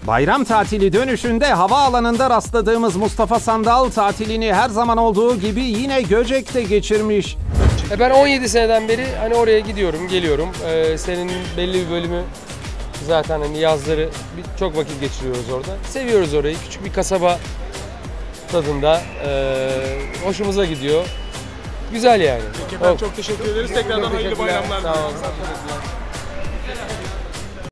Bayram tatili dönüşünde havaalanında rastladığımız Mustafa Sandal tatilini her zaman olduğu gibi yine Göcek'te geçirmiş. Ben 17 seneden beri hani oraya gidiyorum, geliyorum. Senin belli bir bölümü zaten hani yazları çok vakit geçiriyoruz orada. Seviyoruz orayı. Küçük bir kasaba tadında. Hoşumuza gidiyor. Güzel yani. Peki efendim, çok teşekkür ederiz. Tekrardan hayırlı bayramlar. Sağ olun.